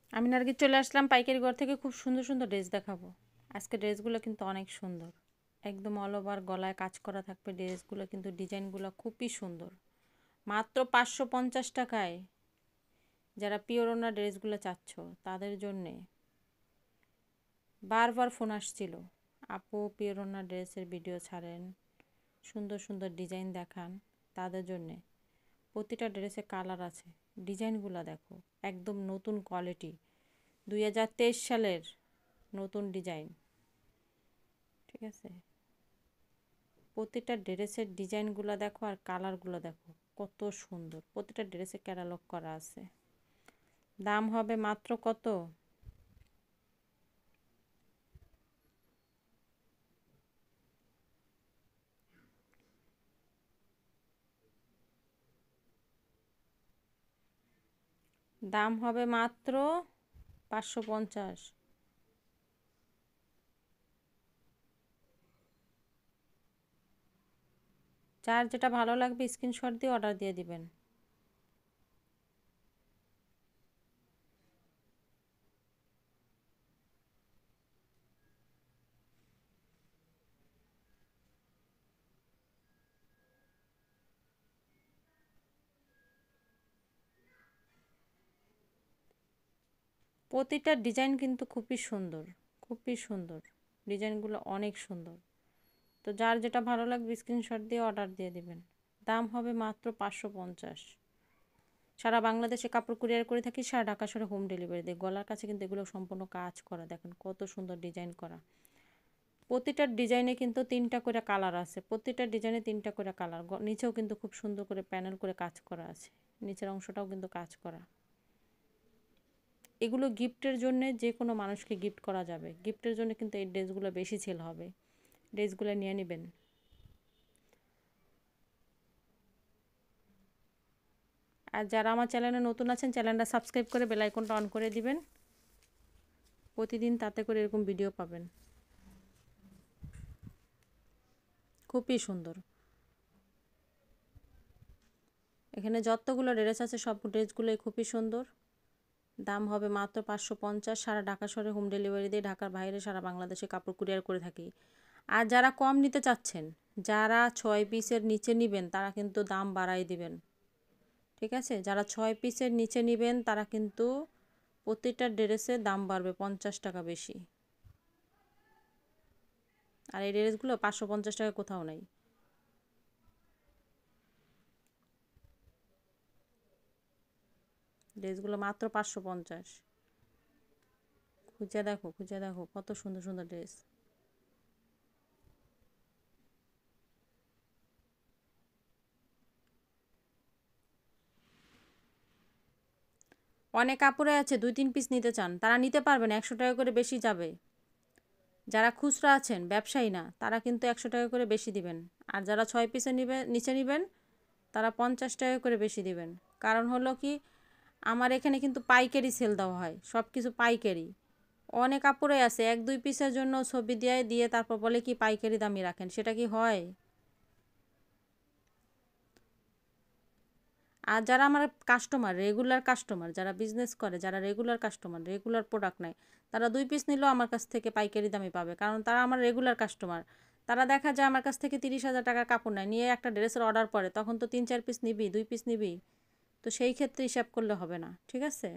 আমি নার্গিস চলে আসলাম পাইকারি ঘর থেকে, খুব সুন্দর সুন্দর ড্রেস দেখাবো। আজকে ড্রেসগুলো কিন্তু অনেক সুন্দর, একদম অল ওভার গলায় কাজ করা থাকবে ড্রেসগুলো, কিন্তু ডিজাইনগুলো খুবই সুন্দর। মাত্র 550 টাকায়। যারা পিওরনা ড্রেসগুলো চাচ্ছ তাদের জন্যে বারবার ফোন আসছিল, আপু পিওরনা ড্রেসের ভিডিও ছাড়েন, সুন্দর সুন্দর ডিজাইন দেখান। তাদের জন্যে প্রতিটা ড্রেসে কালার আছে, ডিজাইনগুলো দেখো, একদম নতুন কোয়ালিটি, 2023 সালের নতুন ডিজাইন। ঠিক আছে, প্রতিটা ড্রেসের ডিজাইনগুলো দেখো আর কালারগুলো দেখো কত সুন্দর, প্রতিটা ড্রেসে ক্যাটালগ করা আছে। দাম হবে মাত্র কত? দাম হবে মাত্র 550। যার যেটা ভালো লাগবে স্ক্রিনশট দিয়ে অর্ডার দিয়ে দিবেন। প্রতিটা ডিজাইন কিন্তু খুবই সুন্দর, খুবই সুন্দর, ডিজাইনগুলো অনেক সুন্দর। তো যার যেটা ভালো লাগবে স্ক্রিনশট দিয়ে অর্ডার দিয়ে দিবেন। দাম হবে মাত্র 550। সারা বাংলাদেশে কাপড় কুরিয়ার করে থাকি, সারা ঢাকা শহরে হোম ডেলিভারি দিই। গলার কাছে কিন্তু এগুলো সম্পূর্ণ কাজ করা, দেখেন কত সুন্দর ডিজাইন করা। প্রতিটা ডিজাইনে কিন্তু 3টা করে কালার আছে, প্রতিটা ডিজাইনে 3টা করে কালার। নিচেও কিন্তু খুব সুন্দর করে প্যানেল করে কাজ করা আছে, নিচের অংশটাও কিন্তু কাজ করা। এগুলো গিফটের জন্য যে কোনো মানুষকে গিফট করা যাবে, গিফটের জন্য কিন্তু এই ড্রেসগুলো বেশি সেল হবে। ড্রেসগুলো নিয়ে নেবেন। আর যারা আমার চ্যানেলে নতুন আছেন, চ্যানেলটা সাবস্ক্রাইব করে বেল আইকনটা অন করে দিবেন, প্রতিদিন তাতে করে এরকম ভিডিও পাবেন। খুবই সুন্দর। এখানে যতগুলো ড্রেস আছে সব ড্রেসগুলোই খুবই সুন্দর। দাম হবে মাত্র 550। সারা ঢাকা শহরে হোম ডেলিভারি দিয়ে, ঢাকার বাইরে সারা বাংলাদেশে কাপড় কুরিয়ার করে থাকি। আর যারা কম নিতে চাচ্ছেন, যারা 6 পিসের নিচে নেবেন তারা কিন্তু দাম বাড়াই দিবেন। ঠিক আছে, যারা 6 পিসের নিচে নেবেন তারা কিন্তু প্রতিটা ড্রেসের দাম বাড়বে 50 টাকা বেশি। আর এই ড্রেসগুলো 550 টাকা কোথাও নাই। ড্রেসগুলো মাত্র 550। খুঁজে দেখো, খুঁজে দেখো কত সুন্দর সুন্দর ড্রেস। অনেক কাপড়ে আছে 2-3 পিস নিতে চান, তারা নিতে পারবেন, 100 টাকা করে বেশি যাবে। যারা খুচরা আছেন, ব্যবসায়ী না, তারা কিন্তু 100 টাকা করে বেশি দিবেন। আর যারা 6 পিসের নিচে নেবেন তারা 50 টাকা করে বেশি দিবেন। কারণ হলো কি, আমার এখানে কিন্তু পাইকারি সেল দেওয়া হয়, সব কিছু পাইকারি। অনেক কাপড়ে আছে 1-2 পিসের জন্য ছবি দিয়ে তারপর বলে কি পাইকারি দামই রাখেন, সেটা কি হয়? আর যারা আমার কাস্টমার, রেগুলার কাস্টমার, যারা বিজনেস করে, যারা রেগুলার কাস্টমার, রেগুলার প্রোডাক্ট নেয়, তারা 2 পিস নিলেও আমার কাছ থেকে পাইকারি দামে পাবে, কারণ তারা আমার রেগুলার কাস্টমার। তারা দেখা যায় আমার কাছ থেকে 30,000 টাকার কাপড় নেয়, নিয়ে একটা ড্রেসের অর্ডার পরে, তখন তো 3-4 পিস নিবি, 2 পিস নিবি। তো সেই ক্ষেত্রে হিসাব করলে হবে না। ঠিক আছে,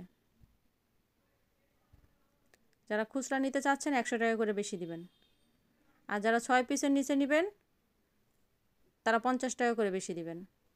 যারা খুচরা নিতে চাচ্ছেন 100 টাকা করে বেশি দিবেন। আর যারা 6 পিসের নিচে নেবেন তারা 50 টাকা করে বেশি দিবেন।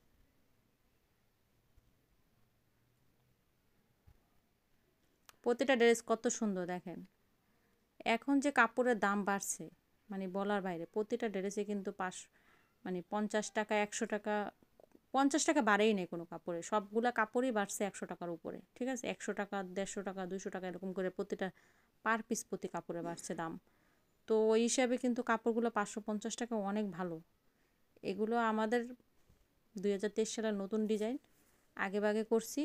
প্রতিটা ড্রেস কত সুন্দর দেখেন। এখন যে কাপড়ের দাম বাড়ছে মানে বলার বাইরে, প্রতিটা ড্রেসে কিন্তু মানে 50 টাকা, 100 টাকা, 50 টাকা বাড়েই নেই কোনো কাপড়ে, সবগুলা কাপড়ই বাড়ছে 100 টাকার উপরে। ঠিক আছে, 100 টাকা, 150 টাকা, 200 টাকা এরকম করে প্রতিটা পার পিস প্রতি কাপড়ে বাড়ছে দাম। তো ওই হিসাবে কিন্তু কাপড়গুলো 550 টাকা অনেক ভালো। এগুলো আমাদের 2023 সালের নতুন ডিজাইন, আগে ভাগে করছি।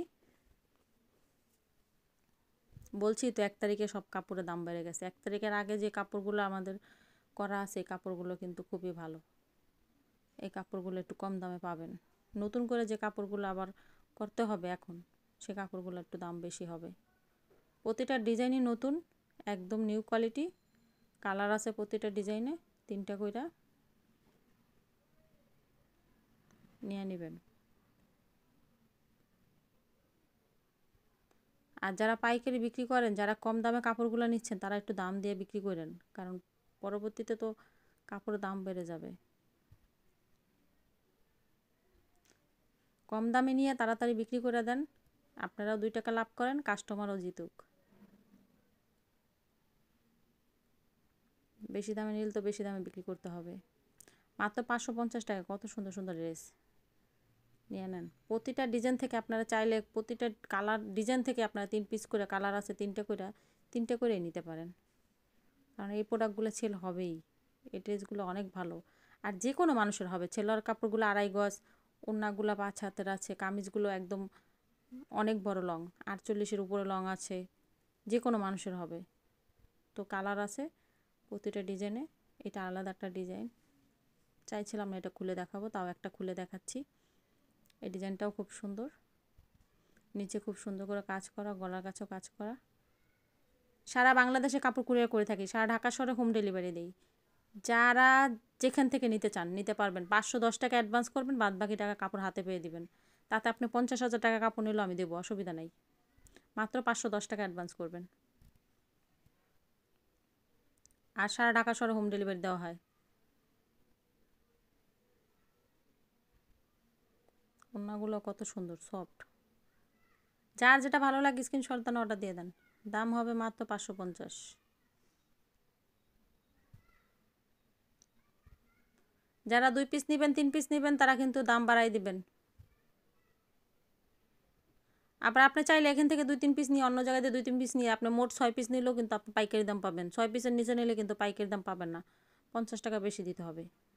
বলছি তো 1 তারিখে সব কাপড়ের দাম বেড়ে গেছে। 1 তারিখের আগে যে কাপড়গুলো আমাদের করা আছে এই কাপড়গুলো কিন্তু খুবই ভালো। এই কাপড়গুলো একটু কম দামে পাবেন। নতুন করে যে কাপড়গুলো আবার করতে হবে এখন, সে কাপড়গুলো একটু দাম বেশি হবে। প্রতিটা ডিজাইনই নতুন, একদম নিউ কোয়ালিটি। কালার আছে প্রতিটা ডিজাইনে, 3টা কইরা নিয়ে নেবেন। আর যারা পাইকারি বিক্রি করেন, যারা কম দামে কাপড়গুলো নিচ্ছেন, তারা একটু দাম দিয়ে বিক্রি করেন, কারণ পরবর্তীতে তো কাপড়ের দাম বেড়ে যাবে। কম দামে নিয়ে তাড়াতাড়ি বিক্রি করে দেন, আপনারাও 2 টাকা লাভ করেন, কাস্টমারও জিতুক। বেশি দামে নিলে তো বেশি দামে বিক্রি করতে হবে। মাত্র 550 টাকা, কত সুন্দর সুন্দর ড্রেস, নিয়ে নেন। প্রতিটা ডিজাইন থেকে আপনারা চাইলে প্রতিটা কালার ডিজাইন থেকে আপনারা 3 পিস করে, কালার আছে 3টে করেই নিতে পারেন, কারণ এই প্রোডাক্টগুলো সেল হবেই। এই ড্রেসগুলো অনেক ভালো, আর যে কোনো মানুষের হবে। ছেলের কাপড়গুলো 2.5 গজ, ওড়নাগুলো 5 হাতের আছে, কামিজগুলো একদম অনেক বড় লং, 48-এর উপরে লং আছে, যে কোনো মানুষের হবে। তো কালার আছে প্রতিটা ডিজাইনে, এটা আলাদা একটা ডিজাইন। চাইছিলাম না এটা খুলে দেখাবো, তাও একটা খুলে দেখাচ্ছি। এই ডিজাইনটাও খুব সুন্দর, নিচে খুব সুন্দর করে কাজ করা, গলার কাছেও কাজ করা। সারা বাংলাদেশে কাপড় কুরিয়ার করে থাকি, সারা ঢাকা শহরে হোম ডেলিভারি দেই। যারা যেখান থেকে নিতে চান নিতে পারবেন। 510 টাকা অ্যাডভান্স করবেন, বাদ বাকি টাকা কাপড় হাতে পেয়ে দিবেন। তাতে আপনি 50,000 টাকা কাপড় নিলেও আমি দেবো, অসুবিধা নাই। মাত্র 510 টাকা অ্যাডভান্স করবেন, আর সারা ঢাকা শহরে হোম ডেলিভারি দেওয়া হয়। ওড়নাগুলো কত সুন্দর, সফট। যার যেটা ভালো লাগে স্ক্রিনশট দেন, অর্ডার দিয়ে দেন। দাম হবে মাত্র 550। যারা 2 পিস নেবেন, 3 পিস নেবেন, তারা কিন্তু দাম বাড়াই দিবেন। আবার আপনি চাইলে এখান থেকে 2-3 পিস নিয়ে অন্য জায়গায় দিয়ে 2-3 পিস নিয়ে আপনি মোট 6 পিস নিলেও কিন্তু আপনি পাইকারি দাম পাবেন। 6 পিসের নিচে নিলে কিন্তু পাইকারি দাম পাবেন না, 50 টাকা বেশি দিতে হবে।